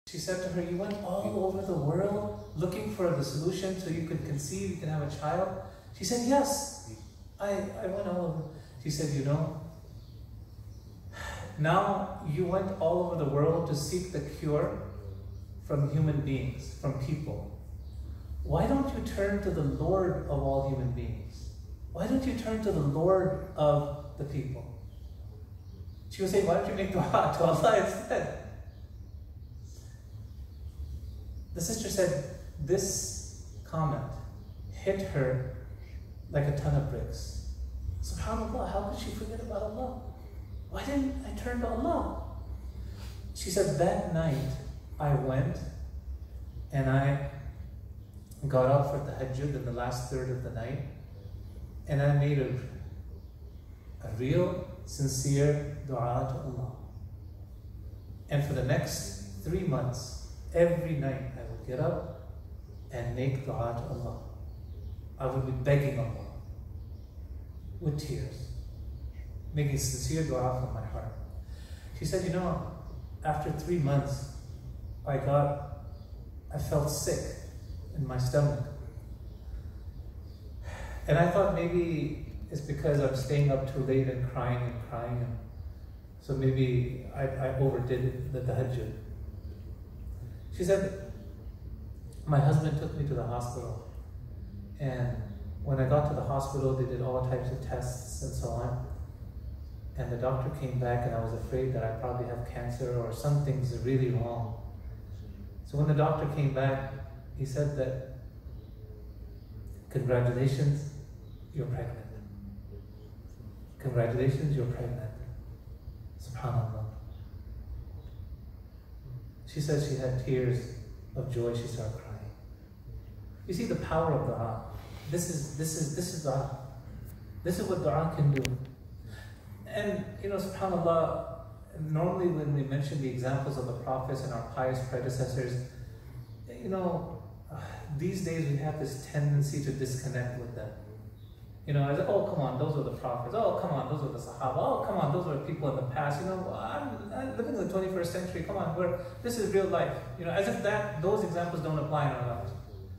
She said to her, you went all over the world looking for the solution so you could conceive, you can have a child? She said, yes, I went all over. She said, you know, now you went all over the world to seek the cure from human beings, from people. Why don't you turn to the Lord of all human beings? Why don't you turn to the Lord of the people? She was saying, why don't you make dua to Allah instead? The sister said, this comment hit her like a ton of bricks. SubhanAllah, how could she forget about Allah? Why didn't I turn to Allah? She said, that night I went and I got up for tahajjud in the last third of the night, and I made a real, sincere dua to Allah. And for the next 3 months, every night I would get up and make dua to Allah. I would be begging Allah with tears, making sincere dua from my heart. She said, you know, after 3 months, I felt sick in my stomach. And I thought maybe it's because I'm staying up too late and crying. And so maybe I overdid the tahajjud. She said, my husband took me to the hospital. And when I got to the hospital, they did all types of tests and so on. And the doctor came back and I was afraid that I probably have cancer or something's really wrong. So when the doctor came back, he said that, congratulations, you're pregnant. Congratulations, you're pregnant. SubhanAllah. She said she had tears of joy, she started crying. You see the power of dua. This is dua. This is what dua can do. And you know, SubhanAllah, normally when we mention the examples of the prophets and our pious predecessors, you know, these days we have this tendency to disconnect with them. You know, as, oh come on, those were the prophets. Oh come on, those were the Sahaba. Oh come on, those were people in the past. You know, I'm living in the 21st century. Come on, this is real life. You know, as if those examples don't apply in our lives.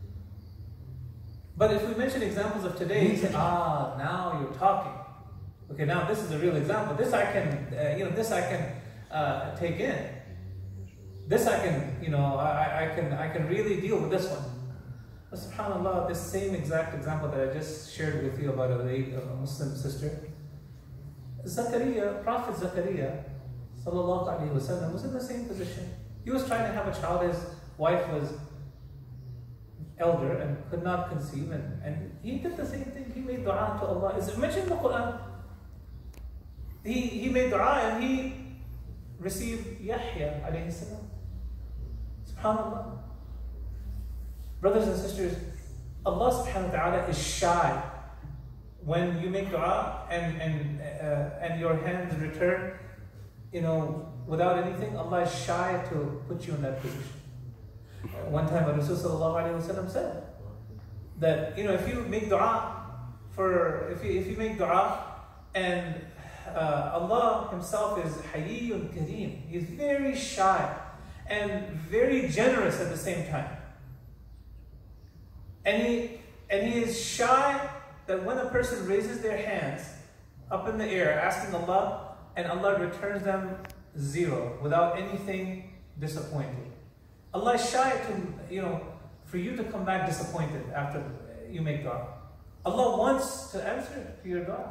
But if we mention examples of today, you say, now you're talking. Okay, now this is a real example. This I can, this I can take in. This I can, I can really deal with this one. But SubhanAllah, this same exact example that I just shared with you about a Muslim sister, Zakaria, Prophet Zakaria, sallallahu alaihi wasallam, was in the same position. He was trying to have a child. His wife was elder and could not conceive, and he did the same thing. He made dua to Allah. Is it mentioned in the Quran? He made dua and he received Yahya alayhi salam. SubhanAllah. Brothers and sisters, Allah subhanahu wa ta'ala is shy when you make dua and your hands return, without anything. Allah is shy to put you in that position. One time Rasul sallallahu alayhi wa sallam said that, if you make dua if you make dua and Allah Himself is Hayyun Kareem, He is very shy and very generous at the same time. And he is shy that when a person raises their hands up in the air asking Allah, and Allah returns them zero, without anything disappointing. Allah is shy to, for you to come back disappointed after you make dua. Allah wants to answer to your dua.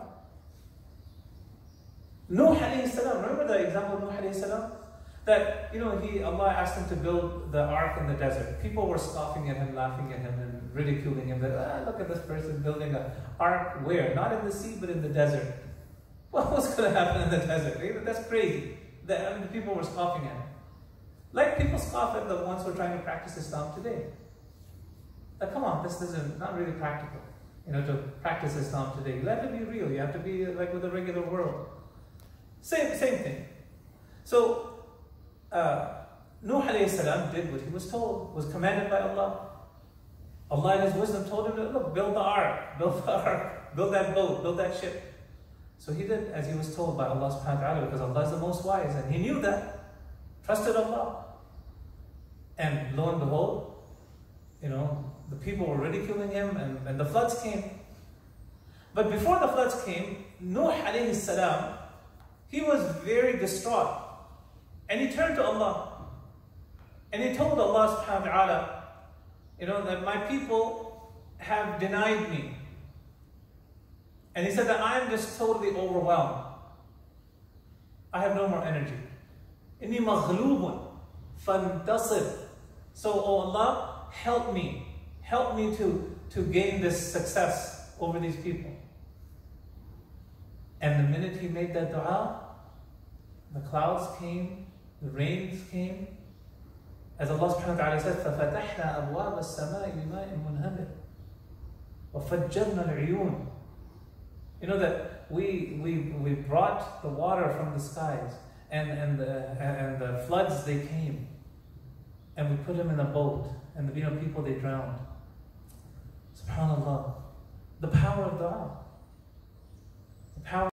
Nuh alayhi salam, remember the example of Nuh alayhi salam? That, Allah asked him to build the ark in the desert. People were scoffing at him, laughing at him, and ridiculing him. That, look at this person building an ark where? Not in the sea, but in the desert. Well, what's going to happen in the desert? That's crazy. The people were scoffing at him. Like people scoff at the ones who are trying to practice Islam today. Like, come on, this is not really practical. To practice Islam today. You have to be real. You have to be like with the regular world. Same thing. So, Nuh alayhi salam did what he was told, was commanded by Allah. Allah in His wisdom told him, look, build the ark, build that boat, build that ship. So he did as he was told by Allah subhanahu wa ta'ala, because Allah is the most wise, and he knew that, trusted Allah. And lo and behold, the people were ridiculing him, and the floods came. But before the floods came, Nuh alayhi salam, he was very distraught. And he turned to Allah. And he told Allah subhanahu wa ta'ala, that my people have denied me. And he said that I am just totally overwhelmed. I have no more energy. Inni maghlubun fantasir. So, oh Allah, help me. Help me to gain this success over these people. And the minute he made that dua, the clouds came, the rains came. As Allah subhanahu wa ta'ala says, فَفَتَحْنَا أَبْوَابَ السَّمَاءِ بِمَاءٍ مُنْهَمِرٍ وَفَجَّرْنَا الْعُيُونَ. That we brought the water from the skies, and the floods, they came. And we put them in a boat, and the people, they drowned. SubhanAllah. The power of dua. The power